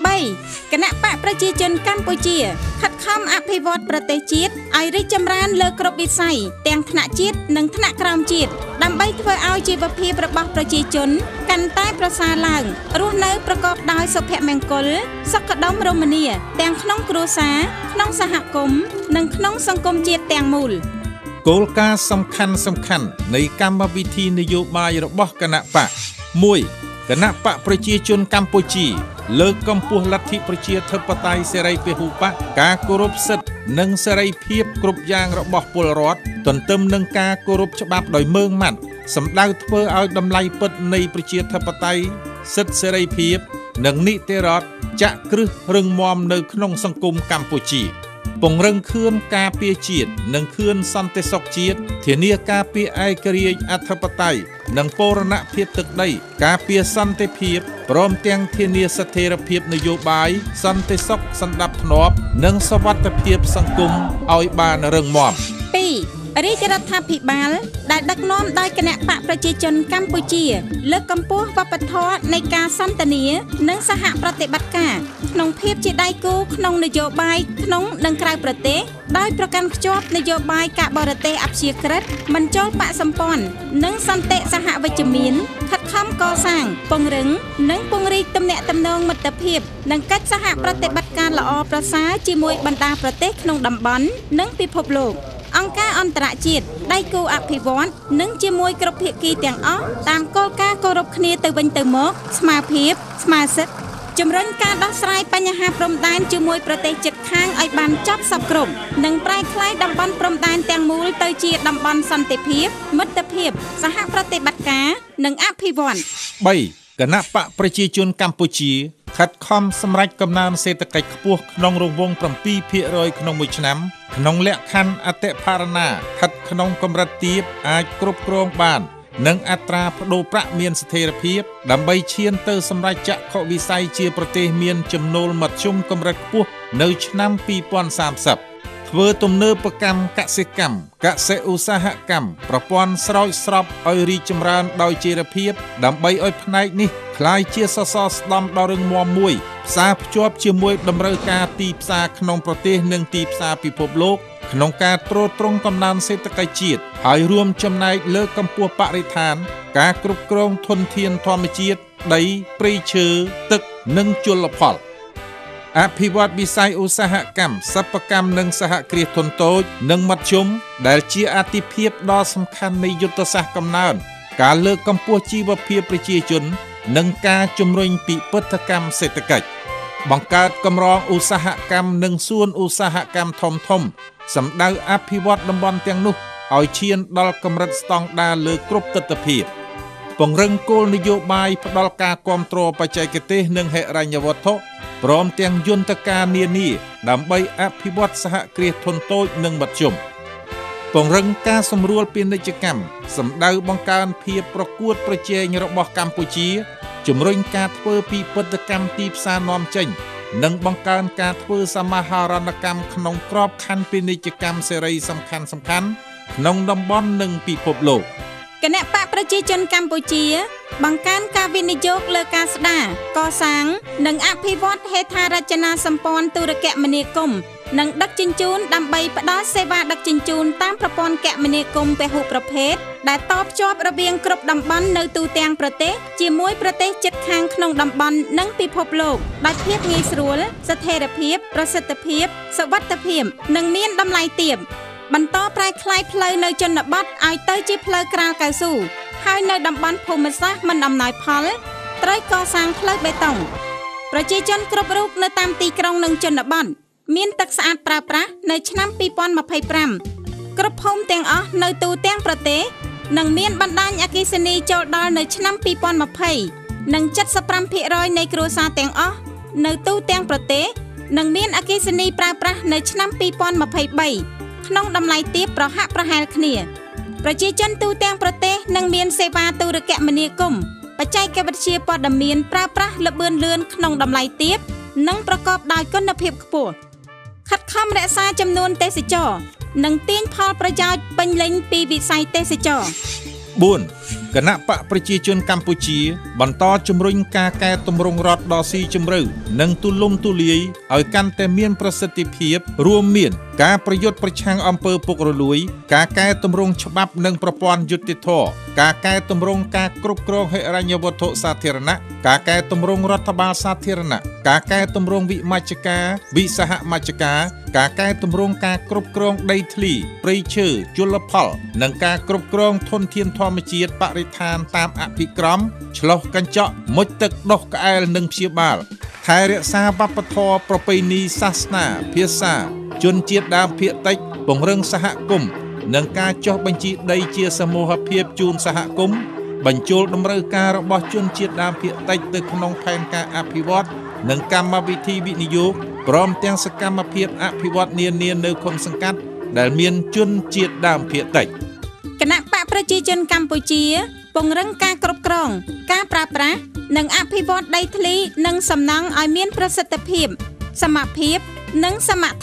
M: 3. គណៈបកប្រជាជនកម្ពុជាខិតខំអភិវឌ្ឍប្រទេសជាតិឲ្យរីកចម្រើនលើគ្រប់វិស័យទាំងថ្នាក់ជាតិនិងថ្នាក់ក្រោមជាតិដើម្បីធ្វើឲ្យជីវភាពរបស់ប្រជាជនកាន់តែប្រសើរឡើងរស់នៅប្រកបដោយសុភមង្គលសុខដុមរមនាទាំងក្នុងគ្រួសារក្នុងសហគមន៍និងក្នុងសង្គមជាតិទាំងមូល
L: គោលការណ៍សំខាន់នៃកម្មវិធីនយោបាយរបស់គណៈបក 1. គណៈបកប្រជាជនកម្ពុជាលើកកម្ពស់លទ្ធិប្រជាធិបតេយ្យសេរីពហុបកការគោរពសិទ្ធិនិងសេរីភាពគ្រប់យ៉ាងរបស់ពលរដ្ឋទន្ទឹមនឹងការគោរពច្បាប់ដោយម៉ឺងម៉ាត់សម្ដៅធ្វើឲ្យតម្លៃពិតនៃប្រជាធិបតេយ្យសិទ្ធិសេរីភាពនិងនីតិរដ្ឋចាក់គ្រឹះរឹងមាំនៅក្នុងសង្គមកម្ពុជាពង្រឹងខឿនការពារជាតិនិងខឿនសន្តិសុខជាតិធានាការពារឯករាជ្យអធិបតេយ្យនិងបូរណភាពទឹកដីការពារសន្តិភាពព្រមទាំងធានាស្ថិរភាពនយោបាយសន្តិសុខសណ្ដាប់ធ្នាប់និងសុវត្ថិភាពសង្គមឲ្យបានរឹងមាំ
M: 2. រាជរដ្ឋាភិបាលដែលដឹកនាំដោយគណៈបកប្រជាជនកម្ពុជាលើកកម្ពស់វប្បធម៌នៃការសន្ទនានិងសហប្រតិបត្តិការក្នុងភាពជាដៃគូក្នុងនយោបាយក្នុងនិងក្រៅប្រទេសដោយប្រកាន់ខ្ជាប់នយោបាយការបរទេសអព្យាក្រឹតមិនចូលបកសម្ព័ន្ធនិងសន្តិសហវិជ្ជមានខិតខំកសាងពង្រឹងនិងពង្រីកទំនាក់ទំនងមិត្តភាពនិងកិច្ចសហប្រតិបត្តិការល្អប្រសើរជាមួយបណ្ដាប្រទេសក្នុងតំបន់និងពិភពលោកអង្គការអន្តរជាតិដៃគូអភិវឌ្ឍនិងជាមួយគ្រប់ភាគីទាំងអស់តាមគោលការណ៍គោរពគ្នាទៅវិញទៅមកស្មារភាពស្មារសិទ្ធិជំរុញការដោះស្រាយបញ្ហាព្រំដែនជាមួយប្រទេសជិតខាងឲ្យបានចប់សពគ្រប់និងប្រែក្លាយតំបន់ព្រំដែនទាំងមូលទៅជាតំបន់សន្តិភាពមិត្តភាពសហប្រតិបត្តិការនិងអភិវឌ្ឍន៍
L: 3. គណៈបកប្រជាជនកម្ពុជាខិតខំសម្រេចកំណើនសេដ្ឋកិច្ចខ្ពស់ក្នុងរង្វង់ 7% ក្នុងមួយឆ្នាំក្នុងលក្ខខណ្ឌអតិផរណាស្ថិតក្នុងកម្រិតទាបអាចគ្រប់គ្រងបាននិងអត្រាប្តូរប្រាក់មានស្ថិរភាពដើម្បីឈានទៅសម្រេចចក្ខុវិស័យជាប្រទេសមានចំណូលមធ្យមកម្រិតខ្ពស់នៅឆ្នាំ 2030 ធ្វើទំនើបកម្មកសិកម្មកសិឧស្សាហកម្មប្រព័ន្ធស្រោចស្រពឲ្យរីកចម្រើនដោយចីរភាពដើម្បីឲ្យផ្នែកនេះក្លាយជាសសរស្តម្ភដ៏រឹងមាំមួយផ្សារភ្ជាប់ជាមួយតម្រូវការទីផ្សារក្នុងប្រទេសនិងទីផ្សារពិភពលោកក្នុងការទ្រទ្រង់កំណើនសេដ្ឋកិច្ចជាតិហើយរួមចំណែកលើកកម្ពស់បរិស្ថានការគ្រប់គ្រងធនធានធម្មជាតិដីព្រៃឈើទឹកនិងជលផលអភិវឌ្ឍវិស័យឧស្សាហកម្មសិប្បកម្មនិងសហគ្រាសធុនតូចនិងមធ្យមដែលជាអាទិភាពដ៏សំខាន់នៃយុទ្ធសាស្ត្រកំណើនការលើកកម្ពស់ជីវភាពប្រជាជននិងការជំរុញពិពិធកម្មសេដ្ឋកិច្ចបង្កើតកម្រងឧស្សាហកម្មនិងសួនឧស្សាហកម្មធំៗសម្ដៅអភិវឌ្ឍតំបន់ទាំងនោះឲ្យឈានដល់កម្រិតស្តង់ដារលើគ្រប់ទិដ្ឋភាពពង្រឹងគោលនយោបាយផ្ដល់ការគាំទ្របច្ចេកទេសនិងហិរញ្ញវត្ថុព្រមទាំងយន្តការនានាដើម្បីអភិវឌ្ឍសហគ្រាសធុនតូចនិងមធ្យមពង្រឹងការសម្រួលពាណិជ្ជកម្មសម្ដៅបង្កើនភាពប្រកួតប្រជែងរបស់កម្ពុជាជំរុញការធ្វើពិពិធកម្មទីផ្សារនាំចេញនិងបង្កើនការធ្វើសមាហរណកម្មក្នុងក្របខ័ណ្ឌពាណិជ្ជកម្មសេរីសំខាន់ៗក្នុងតំបន់និងពិភពលោក
M: គណៈបកប្រជាជនកម្ពុជាបង្កើនការវិនិយោគលើការស្ដារកសាងនិងអភិវឌ្ឍហេដ្ឋារចនាសម្ព័ន្ធទូរគមនាគមន៍និងដឹកជញ្ជូនដើម្បីផ្ដល់សេវាដឹកជញ្ជូនតាមប្រព័ន្ធគមនាគមន៍ពហុប្រភេទដែលតភ្ជាប់រវាងគ្រប់តំបន់នៅទូទាំងប្រទេសជាមួយប្រទេសជិតខាងក្នុងតំបន់និងពិភពលោកដោយភាពងាយស្រួលស្ថិរភាពប្រសិទ្ធភាពសុវត្ថិភាពនិងមានតម្លៃទាបបន្តប្រែក្លាយផ្លូវនៅជនបទឲ្យទៅជាផ្លូវក្រាលកៅស៊ូហើយនៅតំបន់ភូមិសាស្ត្រមិនអំណោយផលត្រូវកសាងផ្លូវបេតុងប្រជាជនគ្រប់រូបនៅតាមទីក្រុងនិងជនបទមានទឹកស្អាតប្រើប្រាស់នៅឆ្នាំ 2025 គ្រប់ភូមិទាំងអស់នៅទូទាំងប្រទេសនឹងមានបណ្ដាញអគ្គិសនីចូលដល់នៅឆ្នាំ 2020 និង 75% នៃគ្រួសារទាំងអស់នៅទូទាំងប្រទេសនឹងមានអគ្គិសនីប្រើប្រាស់នៅឆ្នាំ 2023 ក្នុងតម្លៃទាបប្រហាក់ប្រហែលគ្នាប្រជាជនទូទាំងប្រទេសនឹងមានសេវាទូរគមនាគមន៍បច្ចេកវិទ្យាព័ត៌មានប្រើប្រាស់ល្បឿនលឿនក្នុងតម្លៃទាបនិងប្រកបដោយគុណភាពខ្ពស់ខិតខំរក្សាចំនួនទេសចរនិងទាញផលប្រយោជន៍ពេញលេញពីវិស័យទេសចរ
L: 4. គណៈបកប្រជាជនកម្ពុជាបន្តជំរុញការកែតម្រង់រដ្ឋដ៏ស៊ីជម្រៅនិងទូលំទូលាយឲ្យកាន់តែមានប្រសិទ្ធភាពរួមមានការប្រយុទ្ធប្រឆាំងអំពើពុករលួយការកែតម្រង់ច្បាប់និងប្រព័ន្ធយុត្តិធម៌ការកែតម្រង់ការគ្រប់គ្រងហិរញ្ញវត្ថុសាធារណៈការកែតម្រង់រដ្ឋបាលសាធារណៈការកែតម្រង់វិមជ្ឈការវិសហមជ្ឈការការកែតម្រង់ការគ្រប់គ្រងដីធ្លីព្រៃឈើជលផលនិងការគ្រប់គ្រងធនធានធម្មជាតិបរិស្ថានតាមអភិក្រមឆ្លុះកញ្ចក់មុជទឹកដុសក្អែលនិងព្យាបាលថែរក្សាវប្បធម៌ប្រពៃណីសាសនាភាសាជនជាតិដើមភាគតិចពង្រឹងសហគមន៍និងការចុះបញ្ជីដីជាសមូហភាពជូនសហគមន៍បញ្ចូលតម្រូវការរបស់ជនជាតិដើមភាគតិចទៅក្នុងផែនការអភិវឌ្ឍនិងកម្មវិធីវិនិយោគព្រមទាំងសកម្មភាពអភិវឌ្ឍនានានៅឃុំសង្កាត់ដែលមានជនជាតិដើមភាគតិច
M: គណៈបកប្រជាជនកម្ពុជាពង្រឹងការគ្រប់គ្រងការប្រើប្រាស់និងអភិវឌ្ឍដីធ្លីនិងសំណង់ឲ្យមានប្រសិទ្ធភាពសមភាពនិងសមធម៌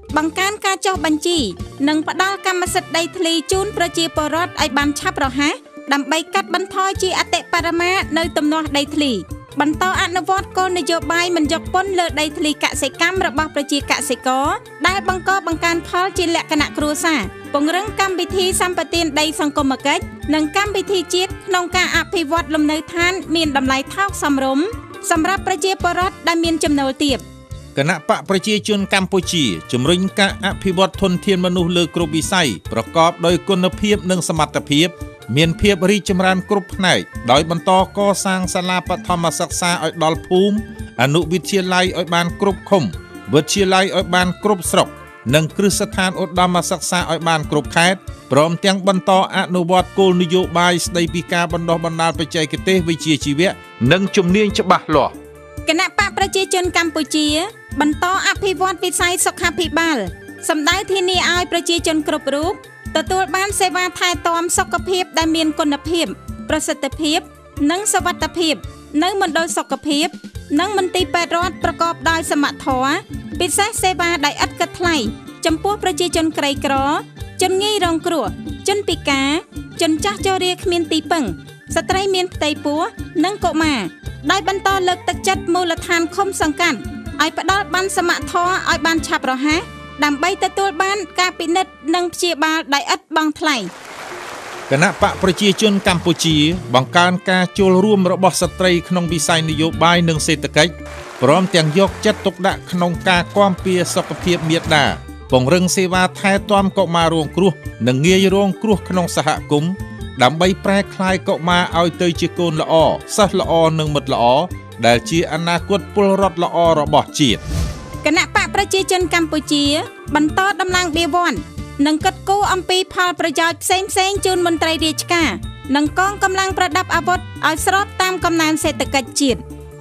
M: បង្កើនការចុះបញ្ជីនិងផ្ដល់កម្មសិទ្ធិដីធ្លីជូនប្រជាពលរដ្ឋឲ្យបានឆាប់រហ័សដើម្បីកាត់បន្ថយជាអតិបរមានៅទំនាស់ដីធ្លីបន្តអនុវត្តគោលនយោបាយមិនយកពន្ធលើដីធ្លីកសិកម្មរបស់ប្រជាកសិករដែលបង្កើនផលជាលក្ខណៈគ្រួសារពង្រឹងកម្មវិធីសម្បទានដីសង្គមគិច្ចនិងកម្មវិធីជាតិក្នុងការអភិវឌ្ឍលំនៅឋានមានតម្លៃថោកសមរម្យសម្រាប់ប្រជាពលរដ្ឋដែលមានចំណូលទាប
L: គណៈបកប្រជាជនកម្ពុជាជំរុញការអភិវឌ្ឍធនធានមនុស្សលើគ្រប់វិស័យប្រកបដោយគុណភាពនិងសមត្ថភាពមានភាពរីកចម្រើនគ្រប់ផ្នែកដោយបន្តកសាងសាលាបឋមសិក្សាឲ្យដល់ភូមិអនុវិទ្យាល័យឲ្យបានគ្រប់ឃុំវិទ្យាល័យឲ្យបានគ្រប់ស្រុកនិងគ្រឹះស្ថានឧត្តមសិក្សាឲ្យបានគ្រប់ខេត្តព្រមទាំងបន្តអនុវត្តគោលនយោបាយស្តីពីការបណ្ដុះបណ្ដាលបច្ចេកទេសវិជ្ជាជីវៈនិងជំនាញច្បាស់លាស់
M: គណៈបកប្រជាជនកម្ពុជាបន្តអភិវឌ្ឍវិស័យសុខាភិបាលសម្ដៅធានាឲ្យប្រជាជនគ្រប់រូបទទួលបានសេវាថែទាំសុខភាពដែលមានគុណភាពប្រសិទ្ធភាពនិងសុវត្ថិភាពនៅមណ្ឌលសុខភាពនិងមន្ទីរពេទ្យរដ្ឋប្រកបដោយសមត្ថភាពពិសេសសេវាដែលឥតគិតថ្លៃចំពោះប្រជាជនក្រីក្រជនងាយរងគ្រោះជនពិការជនចាស់ជរាគ្មានទីពឹងស្ត្រីមានផ្ទៃពោះនិងកុមារដោយបន្តលើកទឹកចិត្តមូលដ្ឋានឃុំសង្កាត់ឲ្យផ្ដល់បានសមត្ថភាពឲ្យបានឆាប់រហ័សដើម្បីទទួលបានការពិនិត្យនិងព្យាបាលដោយឥតបង់ថ្លៃ
L: គណៈបកប្រជាជនកម្ពុជាបង្កើនការចូលរួមរបស់ស្ត្រីក្នុងវិស័យនយោបាយនិងសេដ្ឋកិច្ចព្រមទាំងយកចិត្តទុកដាក់ក្នុងការគាំពារសុខភាពមាតាពង្រឹងសេវាថែទាំកុមាររងគ្រោះនិងងាយរងគ្រោះក្នុងសហគមន៍ដើម្បីប្រែក្លាយកុមារឲ្យទៅជាកូនល្អសិស្សល្អនិងមិត្តល្អដែលជាអនាគតពលរដ្ឋល្អរបស់ជាតិ
M: គណៈបកប្រជាជនកម្ពុជាបន្តដំឡើងបៀវ័ននិងកិត្តគូអំពីផលប្រយោជន៍ផ្សេងជូនមន្ត្រីរាជការនិងកងកម្លាំងប្រដាប់អាវុធឲ្យស្របតាមកំណើនសេដ្ឋកិច្ចជាតិ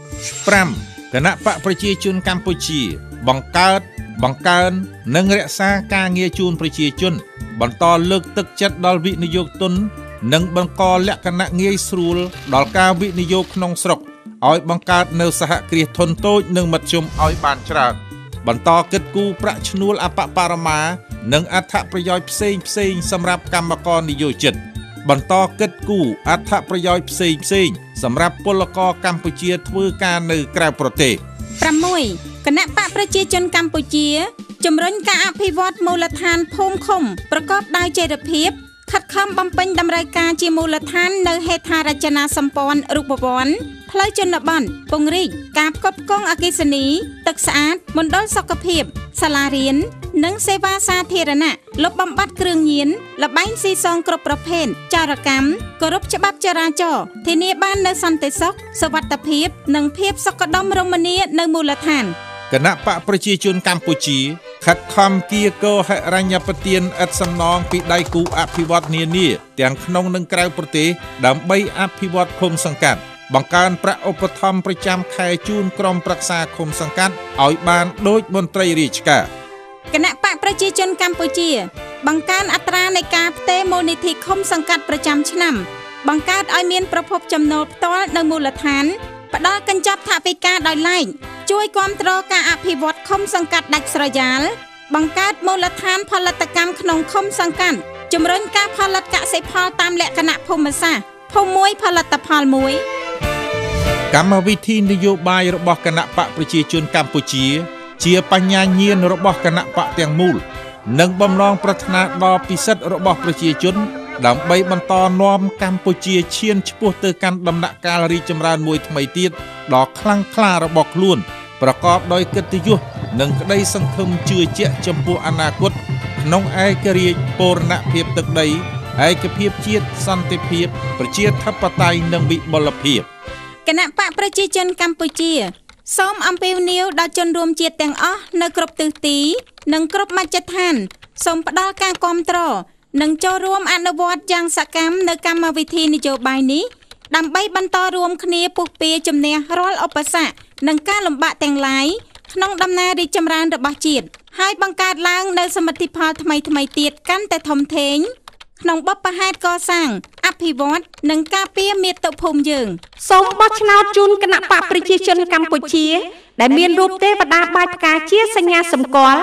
L: 5គណៈបកប្រជាជនកម្ពុជាបង្កើននិងរក្សាការងារជូនប្រជាជនបន្តលើកទឹកចិត្តដល់វិនិយោគទុននិងបង្កលក្ខណៈងាយស្រួលដល់ការវិនិយោគក្នុងស្រុកឲ្យបង្កើតនៅសហគ្រាសធុនតូចនិងមធ្យមឲ្យបានច្រើនបន្តគិតគូរប្រាក់ឈ្នួលអបបរមានិងអត្ថប្រយោជន៍ផ្សេងសម្រាប់កម្មករនិយោជិតបន្តគិតគូរអត្ថប្រយោជន៍ផ្សេងសម្រាប់ពលករកម្ពុជាធ្វើការនៅក្រៅប្រទេស
M: 6គណៈបកប្រជាជនកម្ពុជាជំរុញការអភិវឌ្ឍមូលដ្ឋានភូមិឃុំប្រកបដោយចីរភាពខិតខំបំពេញតម្រូវការជាមូលដ្ឋាននៅហេដ្ឋារចនាសម្ព័ន្ធរូបវន្តផ្លូវជនបទពង្រីកការផ្គត់ផ្គង់អគ្គិសនីទឹកស្អាតមណ្ឌលសុខភាពសាលារៀននិងសេវាសាធារណៈលុបបំបាត់គ្រឿងញៀនល្បែងស៊ីសងគ្រប់ប្រភេទចោរកម្មគោរពច្បាប់ចរាចរណ៍ធានាបាននូវសន្តិសុខសុវត្ថិភាពនិងភាពសុខដុមរមនានៅមូលដ្ឋាន
L: គណៈបកប្រជាជនកម្ពុជាខិតខំគៀកោហិរញ្ញប្បទានឥតសំណងពីដៃគូអភិវឌ្ឍនានាទាំងក្នុងនិងក្រៅប្រទេសដើម្បីអភិវឌ្ឍឃុំសង្កាត់បង្កើនប្រាក់ឧបត្ថម្ភប្រចាំខែជូនក្រុមប្រឹក្សាឃុំសង្កាត់ឲ្យបានដូចមន្ត្រីរាជការ
M: គណៈបកប្រជាជនកម្ពុជាបង្កើនអត្រានៃការផ្ទេរមូលនិធិឃុំសង្កាត់ប្រចាំឆ្នាំបង្កើតឲ្យមានប្រភពចំណូលផ្ទាល់នៅមូលដ្ឋានផ្ដល់កញ្ចប់ថវិកាដោយឡែកជួយគាំទ្រការអភិវឌ្ឍឃុំសង្កាត់ដាច់ស្រយាលបង្កើតមូលដ្ឋានផលិតកម្មក្នុងឃុំសង្កាត់ជំរុញការផលិតកសិផលតាមលក្ខណៈភូមិសាស្ត្រភូមិមួយផលិតផលមួយ
L: កម្មវិធីនយោបាយរបស់គណៈបកប្រជាជនកម្ពុជាជាបញ្ញាញាណរបស់គណៈបកទាំងមូលនិងបំណងប្រាថ្នាដ៏ពិសិដ្ឋរបស់ប្រជាជនដើម្បីបន្តនាំកម្ពុជាឈានឆ្ពោះទៅកាន់ដំណាក់កាលរីកចម្រើនមួយថ្មីទៀតដ៏ខ្លាំងក្លារបស់ខ្លួនប្រកបដោយកិត្តិយសនិងក្តីសង្ឃឹមជឿជាក់ចំពោះអនាគតក្នុងឯករាជ្យបូរណភាពទឹកដីឯកភាពជាតិសន្តិភាពប្រជាធិបតេយ្យនិងវិបុលភាព
M: គណៈបកប្រជាជនកម្ពុជាសូមអំពាវនាវដល់ជនរួមជាតិទាំងអស់នៅគ្រប់ទិសទីនិងគ្រប់មជ្ឈដ្ឋានសូមផ្ដល់ការគាំទ្រនិងចូលរួមអនុវត្តយ៉ាងសកម្មនៅកម្មវិធីនយោបាយនេះដើម្បីបន្តរួមគ្នាពុះពៀជំនះរាល់ឧបសគ្គនិងការលំបាកទាំងឡាយក្នុងដំណើររីកចម្រើនរបស់ជាតិហើយបង្កើតឡើងនូវសមិទ្ធផលថ្មីៗទៀតកាន់តែធំធេងក្នុងបបហេតុកសាងអភិវឌ្ឍនិងការពារមាតុភូមិយើង
N: សូមបោះឆ្នោតជូនគណៈបកប្រជាជនកម្ពុជាដែលមានរូបទេវតាបាចផ្កាជាសញ្ញាសម្គាល់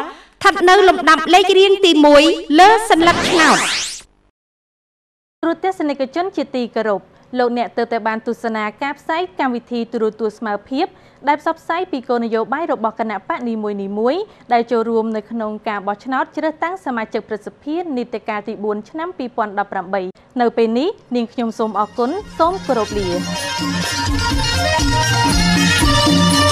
N: ស្ថិតនៅលំដាប់លេខរៀងទី1លើសញ្ញាឆ្នោត
A: ទូរទស្សនិកជនជាទីគោរពលោកអ្នកទើបតែបានទស្សនាការផ្សាយកម្មវិធីទូរទស្សន៍ស្មើភាពដែលផ្សព្វផ្សាយពីគោលនយោបាយរបស់គណៈបកនីមួយៗដែលចូលរួមនៅក្នុងការបោះឆ្នោតជ្រើសតាំងសមាជិកប្រសិទ្ធភាពនីតិកាលទី4ឆ្នាំ2018នៅពេលនេះនាងខ្ញុំសូមអរគុណសូមគោរពលា